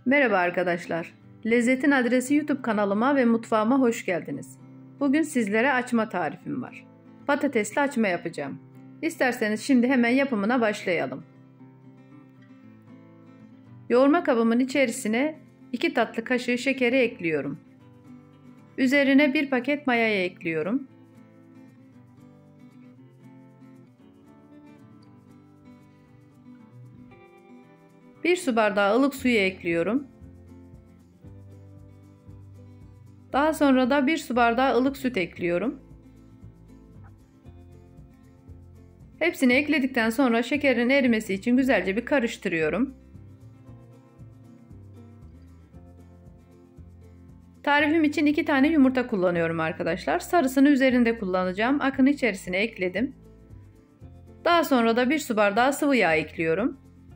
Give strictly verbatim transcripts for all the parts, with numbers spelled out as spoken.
Merhaba arkadaşlar. Lezzetin Adresi YouTube kanalıma ve mutfağıma hoş geldiniz. Bugün sizlere açma tarifim var. Patatesli açma yapacağım. İsterseniz şimdi hemen yapımına başlayalım. Yoğurma kabımın içerisine iki tatlı kaşığı şekeri ekliyorum. Üzerine bir paket mayayı ekliyorum. bir su bardağı ılık suyu ekliyorum. Daha sonra da bir su bardağı ılık süt ekliyorum. Hepsini ekledikten sonra şekerin erimesi için güzelce bir karıştırıyorum. Tarifim için iki tane yumurta kullanıyorum arkadaşlar. Sarısını üzerinde kullanacağım. Akını içerisine ekledim. Daha sonra da bir su bardağı sıvı yağ ekliyorum.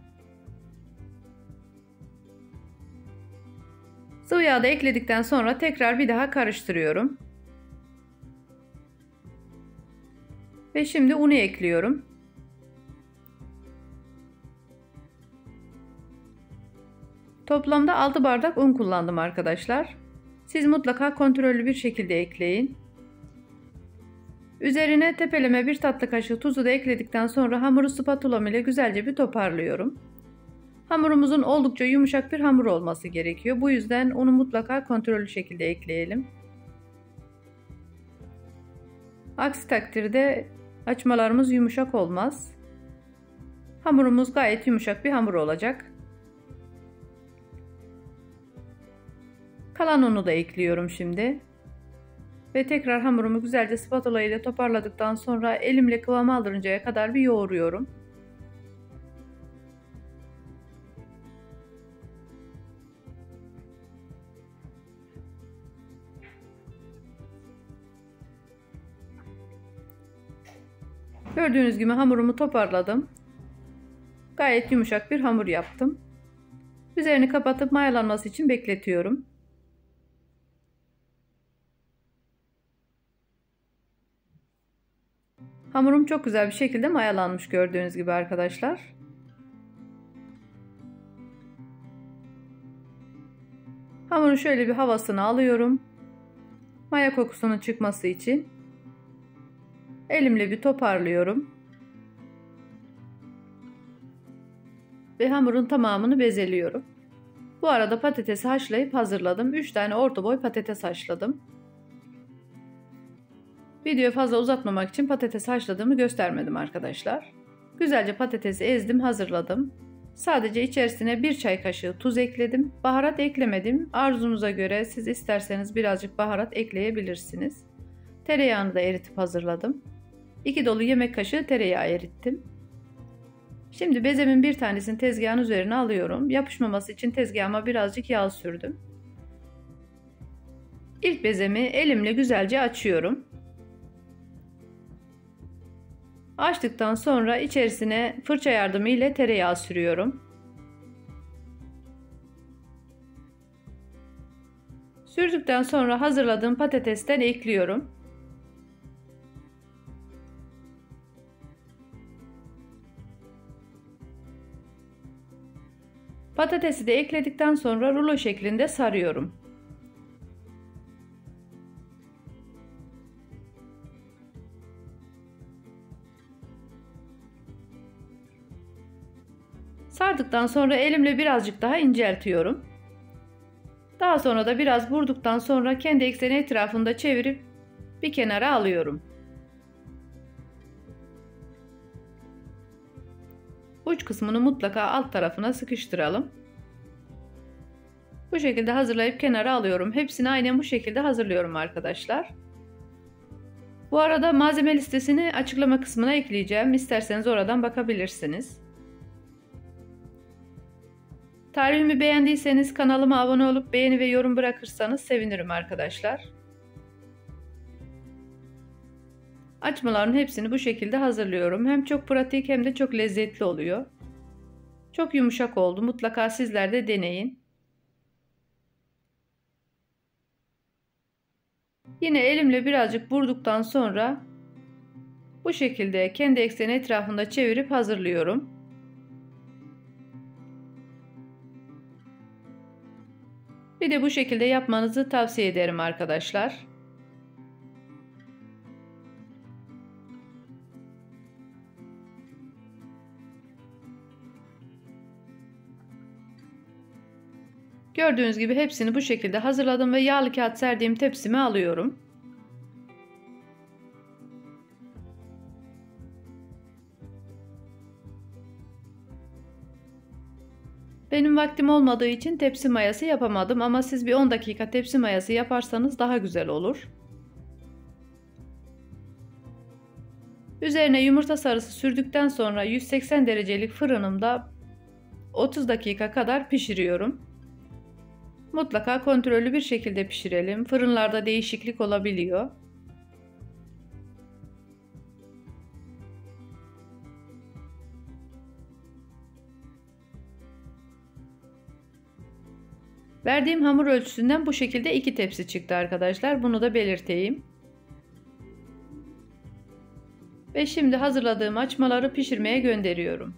Sıvı yağı da ekledikten sonra tekrar bir daha karıştırıyorum. Ve şimdi unu ekliyorum. Toplamda altı bardak un kullandım arkadaşlar. Siz mutlaka kontrollü bir şekilde ekleyin. Üzerine tepeleme bir tatlı kaşığı tuzu da ekledikten sonra hamuru spatulam ile güzelce bir toparlıyorum. Hamurumuzun oldukça yumuşak bir hamur olması gerekiyor. Bu yüzden unu mutlaka kontrollü şekilde ekleyelim. Aksi takdirde açmalarımız yumuşak olmaz. Hamurumuz gayet yumuşak bir hamur olacak. Kalan unu da ekliyorum şimdi. Ve tekrar hamurumu güzelce spatula ile toparladıktan sonra elimle kıvam aldırıncaya kadar bir yoğuruyorum. Gördüğünüz gibi hamurumu toparladım. Gayet yumuşak bir hamur yaptım. Üzerini kapatıp mayalanması için bekletiyorum. Hamurum çok güzel bir şekilde mayalanmış gördüğünüz gibi arkadaşlar. Hamurun şöyle bir havasını alıyorum. Maya kokusunun çıkması için. Elimle bir toparlıyorum. Ve hamurun tamamını bezeliyorum. Bu arada patatesi haşlayıp hazırladım. üç tane orta boy patates haşladım. Videoyu fazla uzatmamak için patates haşladığımı göstermedim arkadaşlar. Güzelce patatesi ezdim, hazırladım. Sadece içerisine bir çay kaşığı tuz ekledim. Baharat eklemedim. Arzunuza göre siz isterseniz birazcık baharat ekleyebilirsiniz. Tereyağını da eritip hazırladım. iki dolu yemek kaşığı tereyağı erittim. Şimdi bezemin bir tanesini tezgahın üzerine alıyorum. Yapışmaması için tezgahıma birazcık yağ sürdüm. İlk bezemi elimle güzelce açıyorum. Açtıktan sonra içerisine fırça yardımı ile tereyağı sürüyorum. Sürdükten sonra hazırladığım patatesten ekliyorum. Patatesi de ekledikten sonra rulo şeklinde sarıyorum. Sardıktan sonra elimle birazcık daha inceltiyorum. Daha sonra da biraz vurduktan sonra kendi ekseni etrafında çevirip bir kenara alıyorum. Uç kısmını mutlaka alt tarafına sıkıştıralım. Bu şekilde hazırlayıp kenara alıyorum. Hepsini aynen bu şekilde hazırlıyorum arkadaşlar. Bu arada malzeme listesini açıklama kısmına ekleyeceğim. İsterseniz oradan bakabilirsiniz. Tarifimi beğendiyseniz kanalıma abone olup beğeni ve yorum bırakırsanız sevinirim arkadaşlar. Açmaların hepsini bu şekilde hazırlıyorum. Hem çok pratik hem de çok lezzetli oluyor. Çok yumuşak oldu. Mutlaka sizler de deneyin. Yine elimle birazcık vurduktan sonra bu şekilde kendi ekseni etrafında çevirip hazırlıyorum. Bir de bu şekilde yapmanızı tavsiye ederim arkadaşlar. Gördüğünüz gibi hepsini bu şekilde hazırladım ve yağlı kağıt serdiğim tepsime alıyorum. Benim vaktim olmadığı için tepsi mayası yapamadım ama siz bir on dakika tepsi mayası yaparsanız daha güzel olur. Üzerine yumurta sarısı sürdükten sonra yüz seksen derecelik fırınımda otuz dakika kadar pişiriyorum. Mutlaka kontrollü bir şekilde pişirelim. Fırınlarda değişiklik olabiliyor. Verdiğim hamur ölçüsünden bu şekilde iki tepsi çıktı arkadaşlar. Bunu da belirteyim. Ve şimdi hazırladığım açmaları pişirmeye gönderiyorum.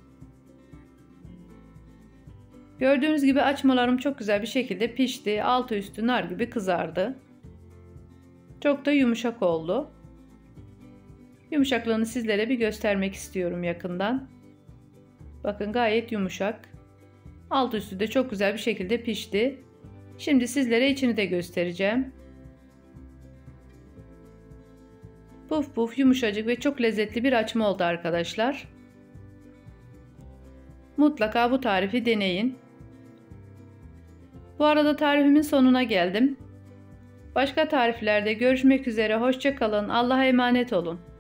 Gördüğünüz gibi açmalarım çok güzel bir şekilde pişti. Altı üstü nar gibi kızardı. Çok da yumuşak oldu. Yumuşaklığını sizlere bir göstermek istiyorum yakından. Bakın gayet yumuşak. Alt üstü de çok güzel bir şekilde pişti. Şimdi sizlere içini de göstereceğim. Puf puf yumuşacık ve çok lezzetli bir açma oldu arkadaşlar. Mutlaka bu tarifi deneyin. Bu arada tarifimin sonuna geldim. Başka tariflerde görüşmek üzere. Hoşça kalın. Allah'a emanet olun.